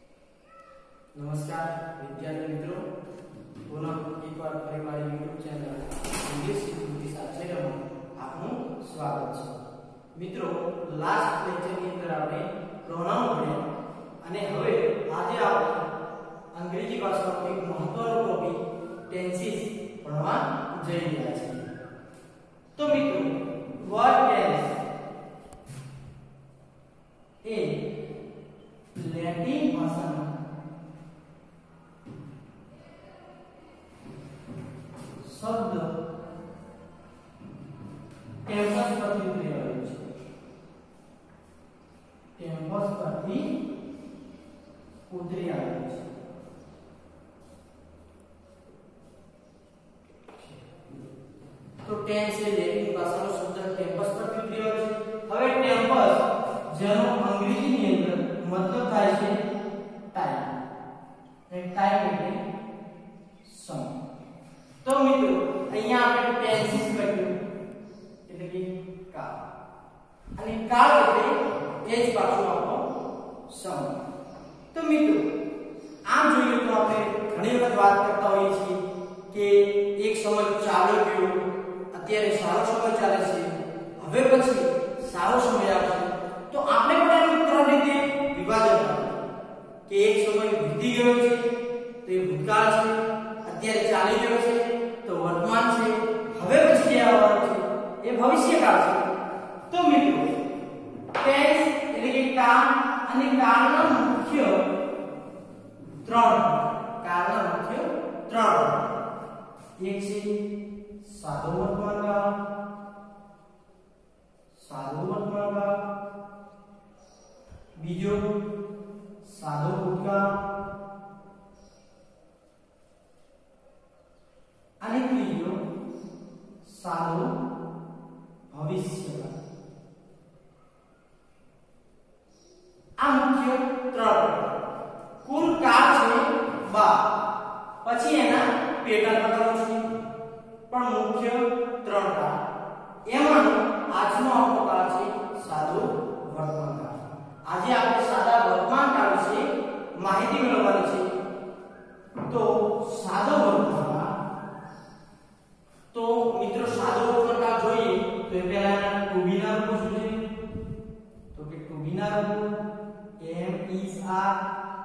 नमस्कार विद्यार्थी मित्रों, पुनः एक बार ફરી મારી YouTube ચેનલ ઇંગ્લિશ વિથ સાચેમાં આપનું સ્વાગત છે। મિત્રો, લાસ્ટ લેક્ચરની અંદર આપણે પ્રોનાઉન ભણ્યા અને હવે આજે આપણે અંગ્રેજી ભાષાનો એક મહત્વનો ટોપિક ટેન્સીસ ભણવા જઈ રહ્યા છીએ। તો મિત્રો, વર્ડ ટેન્સ એ લેટિન ભાષામાં शब्द कैंपस परથી ઉતરી આવ્યો છે। कैंपस પરથી ઉતરી આવ્યો છે। તો ટેન્સ એ લેટિન ભાષાનો શબ્દ કેમ્પસ પરથી ઉતરી આવ્યો છે। હવે કેમ્પસ જેનો અંગ્રેજીની અંદર મતલબ થાય છે ટાઈમ, અને ટાઈમ એટલે સમય। तो मित्रों, અહીંયા આપણે ટેન્સીસ લખ્યું એટલે કે કાળ, અને કાળ એટલે એ જ પાછું આપણો સમય। તો મિત્રો, આમ જોઈએ તો આપણે ઘણી વખત વાત કરતા હોઈએ છીએ કે એક સમય ચાલ્યો ગયો, અત્યારે સારો સમય ચાલે છે, હવે પછી સારો સમય આવશે। તો આપણે પણ એનું ત્રણ રીતે વિભાજન કરીએ કે એક સમય વીતી ગયો છે તો એ ભૂતકાળ છે, અત્યારે ચાલી રહ્યો છે तो वर्तमान से, હવે પછી જે આવવાનું છે એ ભવિષ્યકાળ છે। તો મિત્રો, ટેન્સ એટલે કે કાળ અને કાળના મુખ્ય ત્રણ એક છે સાદો વર્તમાનકાળ, બીજો સાદો ભૂતકાળ અને ત્રીજો સાદો ભવિષ્યકાળ। આ મુખ્ય ત્રણ કુલ કાળ છે 12, પછી એના પેટા પ્રકારો છે, પણ મુખ્ય ત્રણ કાળ। એમાંનો આજનો આપણો કાળ છે સાદો વર્તમાનકાળ। આજે આપણે સાદા વર્તમાનકાળ વિશે માહિતી મેળવવાની છે। તો સાદો વર્તમાનકાળ, तो मित्रों सादो वर्तमानकाळ જોઈએ તો એ પહેલા ટુ બી ના રૂપો શું છે? તો કે ટુ બી ના રૂપો am is are,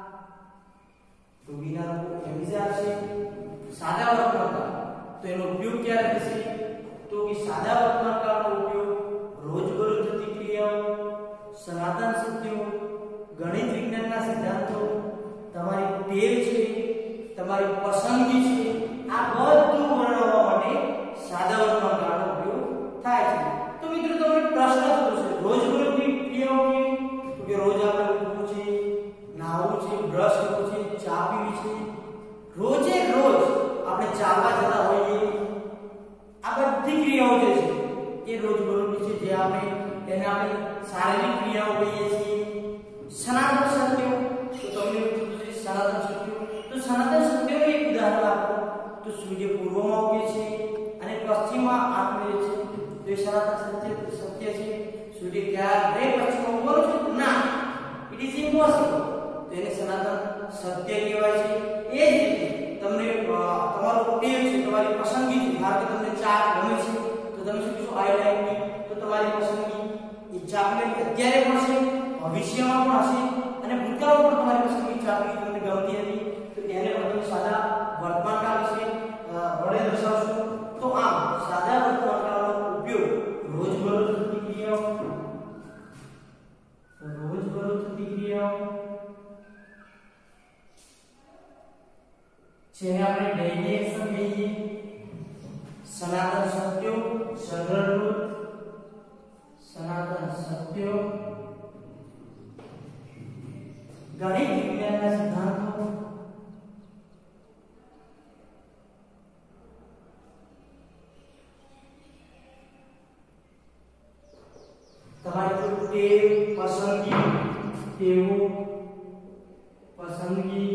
to be ના રૂપો એમ ઇઝ આર છે। સાદા વર્તમાનકાળ તો એનો ઉપયોગ ક્યારે થશે? તો કે સાદા વર્તમાનકાળનો ઉપયોગ રોજબરોજ થતી ક્રિયાઓ, સનાતન સત્યો, ગણિત વિજ્ઞાનના સિદ્ધાંતો, તમારી ટેવ છે, તમારી પસંદગી છે, આ બધું વર્ણવવા માટે સાદા વર્તમાનકાળનો ઉપયોગ થાય છે। તો મિત્રો, તમને પ્રશ્ન થશે રોજબરોજની ક્રિયાઓ કેવી? તો કે રોજ આપણે ઉઠવું છે, નાહવું છે, બ્રશ કરવું છે, ચા પીવી છે, રોજે રોજ આપણે ચાલવા જતા હોઈએ, આ બધી ક્રિયાઓ જે છે એ રોજબરોજની છે, જે આપણે એને આપણે શારીરિક ક્રિયાઓ કહીએ છીએ। સનાતન સત્યો, તો તમને પૂછે સનાતન સત્યો, તો સનાતન સત્યોનું એક ઉદાહરણ આપો તો સૂર્ય પૂર્વમાં ઉગે છે અને પશ્ચિમમાં આથમે છે, તો એ સનાતન સત્ય છે। સૂર્ય ક્યારે પશ્ચિમમાં ઉગવાનો છે? ના, ઇટ ઇઝ ઇમ્પોસિબલ, તો એને સનાતન સત્ય કહેવાય છે। એ જ રીતે તમને તમારો ટેવ છે, તમારી પસંદગી છે, ધારો કે તમને ચા ગમે છે તો તમે શું કહેશો? આઈ લાઈક મી, તો તમારી પસંદગી એ ચોકલેટ અત્યારે પણ છે, ભવિષ્યમાં પણ હશે, અને ભૂતકાળમાં પણ તમારી પસંદગી ચોકલેટ તમને ગમતી હતી, તો એને પણ તમે સાદા વર્તમાનકાળ વિશે વડે દર્શાવશો। તો આમ સાદા વર્તમાનકાળનો ઉપયોગ રોજબરોજ થતી ક્રિયાઓ, જેને આપણે ડેઇલી એક્શન કહીએ, સનાતન સત્યો, સંગ્રહરૂપ સનાતન સત્યો, ગણિત વિજ્ઞાનના સિદ્ધાંતો, તમારી ટેવ, પસંદગી, ટેવો, પસંદગી,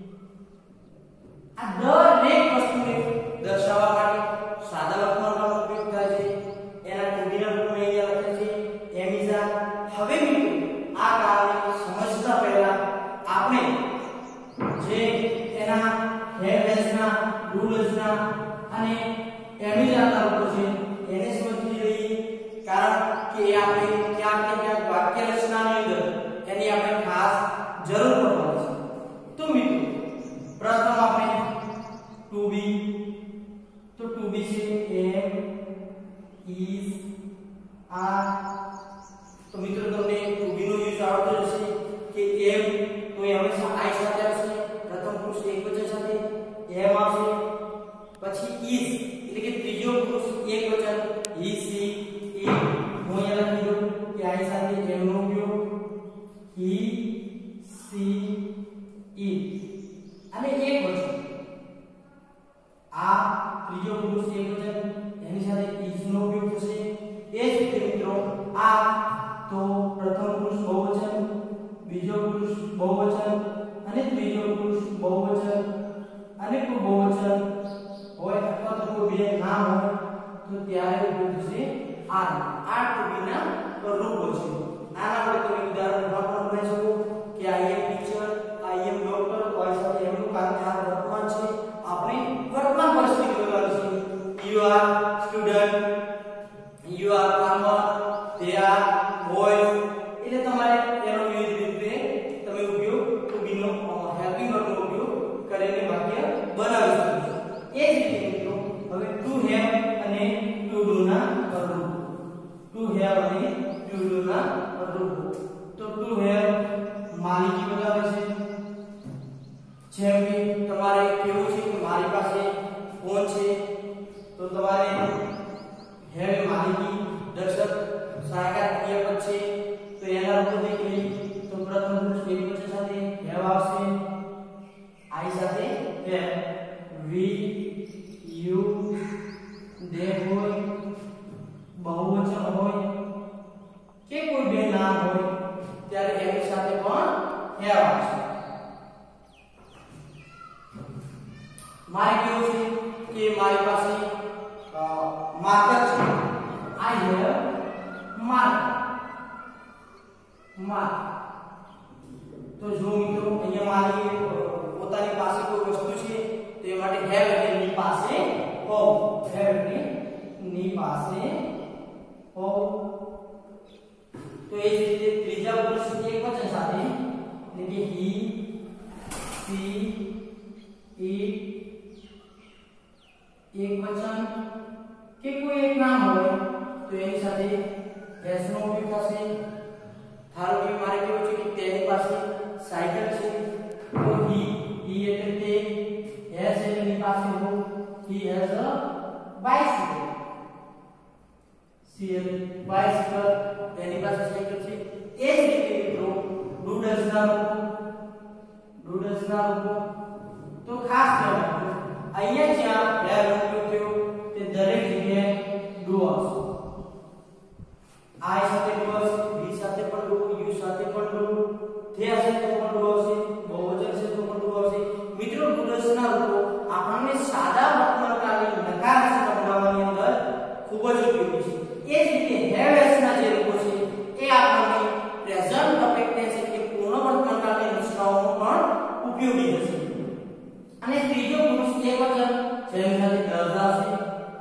આ દરેક વસ્તુને દર્શાવવા માટે સાદા વર્તમાનકાળનો ઉપયોગ થાય છે। એના ટુબીના રૂપમાં અહીંયા લખે છે એમ ઇઝ આર। હવે મિત્રો, આ કાળને સમજતા પહેલા આપણે કે આપણે ક્યાંક ને ક્યાંક વાક્ય રચનાની અંદર એની આપણે ખાસ જરૂર પડવાની છે. તો મિત્રો પ્રથમ આપણે to be, તો to be છે am, is, are. તો મિત્રો તમને to be નો યુઝ આવડતો હશે કે am તો એ હંમેશા I સાથે આવશે, પ્રથમ પુરુષ એકવચન સાથે am આવશે. પછી is એટલે કે ત્રીજો પુરુષ એકવચન he, she, it. હું અહીંયા લખી દઉં કે I સાથે am નો ઉપયોગ he, she, it. અને એકવચન આ ત્રીજો પુરુષ એકવચન એની સાથે is નો ઉપયોગ થશે. એ જ રીતે મિત્રો આ તો પ્રથમ પુરુષ બહુવચન, બીજો પુરુષ બહુવચન અને ત્રીજો પુરુષ બહુવચન અને કોઈ બહુવચન હોય અથવા તો કોઈ બે નામ હોય તો ત્યારે ઉપયોગ થશે આ ટુ બી ના રૂપો છે. આના પર તમે ઉદાહરણ પણ બનાવી શકો કે આઈ એમ ટીચર, આઈ એમ ડોક્ટર, કોઈ સાથે એમનું કાર્ય આ વર્તમાન છે, આપણે વર્તમાન પરિસ્થિતિ બોલવાની છે. You are student, you are farmer, they are boys. એટલે તમારે એનો વિવિધ રીતે તમે ઉપયોગ ટુ બી નો હેલ્પિંગ વર્બ નો ઉપયોગ કરીને વાક્ય બનાવી શકો છો. એ જ રીતે મિત્રો હવે ટુ હેવ અને ટુ ડુ ના રૂપ, ટુ હેવ અને ટુ ડુ ના રૂપ. તો ટુ હેવ માલિકી બતાવે છે. જેમ કે તમારે કેવું છે કે મારી પાસે ફોન છે તો તમારે હેવ માલિકી દર્શક સહાયકાર ક્રિયાપદ છે તો એના રૂપો દેખી તો પ્રથમ પુરુષ એકવચન સાથે હેવ આવશે, આઈ સાથે હેવ, વી, યુ, દે હોય, બહુવચન હોય કે કોઈ બે નામ હોય ત્યારે એની સાથે પણ હેવ આવશે. મારે કેવું છે કે મારી પાસે માર્કર છે, I have marker. તો જો મિત્રો અહીંયા મારી પોતાની પાસે કોઈ વસ્તુ છે તો એ માટે have એટલે ની પાસે હોવ, have એટલે ની પાસે હોવ. તો એ જ રીતે ત્રીજા પુરુષ એકવચન સાથે એટલે કે he, she, it એકવચન કે કોઈ એક નામ હોય તો એની સાથે s નો ઉપયોગ થશે. ધારો કે મારે કેવું છે કે તેની પાસે સાયકલ છે તો he એટલે તે, s એટલે ની પાસે હો, he has a bicycle, she એટલે bicycle તેની પાસે સાયકલ છે. એ જ રીતે મિત્રો do does ના રૂપો તો ખાસ ધ્યાન રાખજો. અહીંયા જ્યાં have નો ઉપયોગ થયો તે દરેક જગ્યાએ do આવશે. I સાથે do આવશે, we સાથે પણ do, you સાથે પણ do, they હશે તો પણ do આવશે, બહુવચન છે તો પણ do આવશે. મિત્રો do does ના રૂપો આપણને સાદા વર્તમાનકાળની નકાર રચના બનાવવાની અંદર ખૂબ જ ઉપયોગી છે. એ જ રીતે have has ના જે રૂપો છે એ આપણને પ્રેઝન્ટ પરફેક્ટ ટેન્સ એટલે પૂર્ણ વર્તમાનકાળની રચનાઓમાં પણ ઉપયોગી થશે. અને ત્રીજો પુરુષ એકવચન જેની સાથે does આવશે.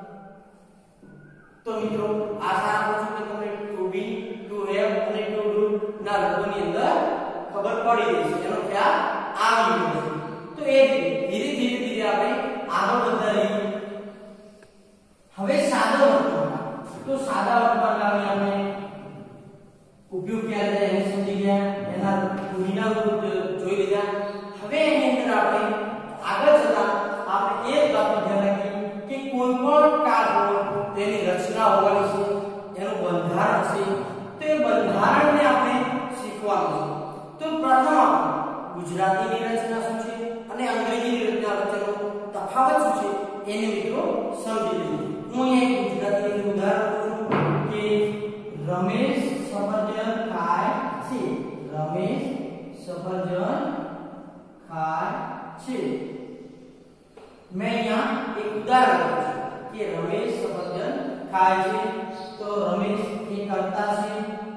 તો મિત્રો આશા રાખું છું કે તમને ટુ બી, ટુ હેવ અને ટુ ડુ ના રૂપોની અંદર ખબર પડી ગઈ છે, એનો ખ્યાલ આવી ગયો છે. તો એ ધીરે આપણે આગળ વધતા રહીએ. હવે સાદો વર્તમાન, તો સાદા વર્તમાનકાળની આપણે ઉપયોગ ક્યારે થાય એને સમજી ગયા, એના ટુ રૂપ જોઈ લીધા. હવે એની અંદર આપણે આગળ જતા આપણે એક વાતનું ધ્યાન રાખીએ કે કોઈ પણ કાળ હોય તેની રચના હોવાની છે, એનું બંધારણ છે, તો એ બંધારણને આપણે શીખવાનું છે. તો પ્રથમ આપણે ગુજરાતીની રચના શું છે અને અંગ્રેજીની રચના વચ્ચેનો તફાવત શું છે એને મિત્રો સમજી લઈએ. હું અહીંયા ગુજરાતીનું ઉદાહરણ આપું છું કે રમેશ સફરજન ખાય છે, રમેશ સફરજન ખાય છે. मैं यहाँ एक उदाहरण दूं कि रमेश सफरजन खाए છે તો રમેશ એ કર્તા છે,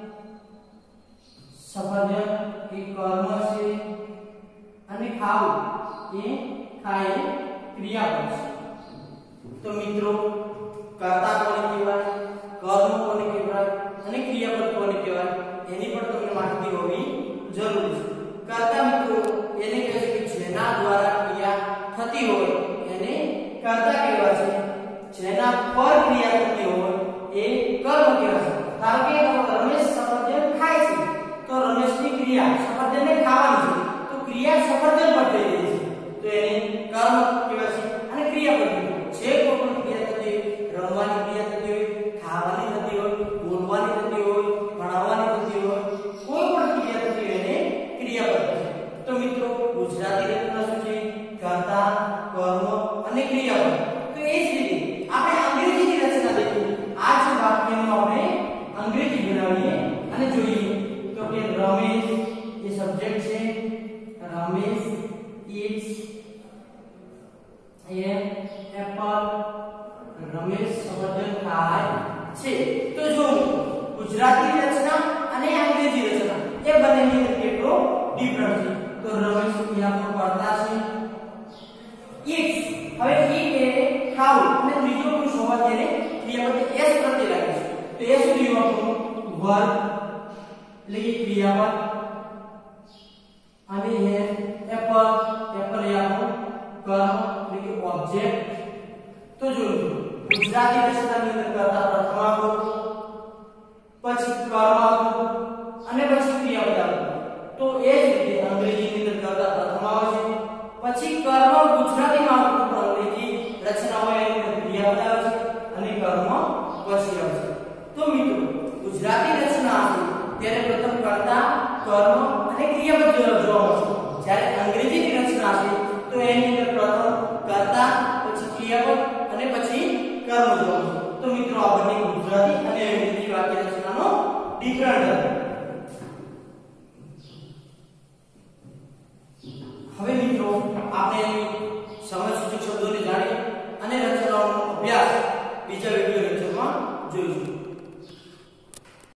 સફરજન એ કર્મ છે અને ખાવું એ ખાય ક્રિયાપદ છે. તો મિત્રો કર્તા કોને કહેવાય, કર્મ કોને કહેવાય અને ક્રિયા જરૂરી છે. કર્તા મિત્રો એને કહે છે કે જેના દ્વારા ક્રિયા થતી હોય એને કર્તા કહેવાય છે. જેના પર ક્રિયા થતી હોય એ કર્મ કહેવાય છે. ધારો કે રમેશ સફરજન ખાય છે તો રમેશની ક્રિયા સફરજનને ખાવાની છે તો ક્રિયા સફરજન પર થઈ રહી છે તો એને કર્મ કહેવાય છે. અને ક્રિયા પર જે કોઈ પણ ક્રિયા થતી હોય, રમવાની ક્રિયા થતી હોય, ખાવાની થતી હોય, બોલવાની થતી હોય, ભણાવવાની થતી હોય, કોઈ પણ ક્રિયા થતી હોય એને ક્રિયા પર છે. તો મિત્રો ગુજરાતી રચના શું છે? કર્તા, કર્મ અને ક્રિયાપદ. તો એ જ રીતે આપણે અંગ્રેજીની રચના લઈએ. આ જ વાક્યનું આપણે અંગ્રેજી બનાવીએ અને જોઈએ તો કે રમેશ એ સબ્જેક્ટ છે. Ramesh eats apple. રમેશ સફરજન ખાય છે. તો જો ગુજરાતી રચના અને અંગ્રેજી રચના એ બંનેની અંદર કેટલો ડિફરન્સ છે. તો રમેશ અહીંયા પર કર્તા છે. eats હવે eat એ ખાવું અને ત્રીજો પુરુષ હોવા તેને ક્રિયાપદ s પ્રત્યે લાગે છે. તો એ શું થયું આપણું વર્બ એટલે કે ક્રિયાપદ. અને એ એપલ એપલ એ આપણું કર્મ એટલે કે ઓબ્જેક્ટ. તો જો ગુજરાતી રચનાની અંદર કર્તા પ્રથમ આવ્યું, પછી કર્મ આવ્યું અને પછી ક્રિયાપદ આવ્યું. તો એ જ રીતે અંગ્રેજીની અંદર કર્તા પ્રથમ આવે છે, પછી કર્મ ગુજરાતીમાં આવતું પણ અંગ્રેજી રચના હોય એની અંદર ક્રિયાપદ આવે છે અને કર્મ પછી આવે છે. તો મિત્રો ગુજરાતી રચના છે ત્યારે પ્રથમ કર્તા, કર્મ અને ક્રિયાપદ જોવા મળશે. જ્યારે અંગ્રેજીની રચના છે તો એની અંદર પ્રથમ કર્તા, પછી ક્રિયાપદ અને પછી કર્મ જોવા મળશે. તો મિત્રો આ બંને ગુજરાતી અને અંગ્રેજી વાક્ય રચનાનો ડિફરન્ટ